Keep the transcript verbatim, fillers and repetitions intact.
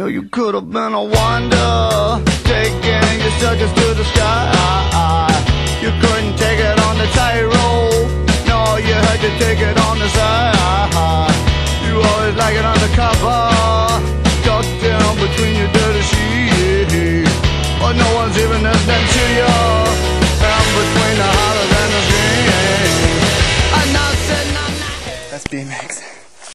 know you could have been a wonder, taking your circus to the sky. You couldn't take it on the tightrope, no, you had to take it on the side. You always like it undercover, tucked down between your dirty sheets, but no one's even listening to you.